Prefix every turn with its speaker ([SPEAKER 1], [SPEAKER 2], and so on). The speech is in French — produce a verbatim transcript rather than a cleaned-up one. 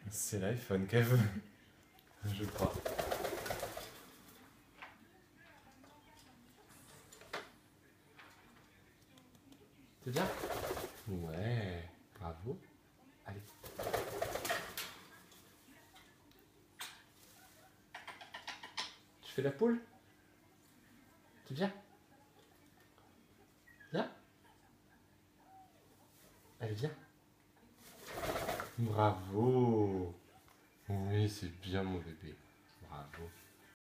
[SPEAKER 1] C'est l'iPhone qu'elle veut, je crois. C'est bien? Ouais, bravo. Allez. Tu fais la poule? Tu viens? Viens? Allez, viens. Bravo. Oui, c'est bien mon bébé. Bravo.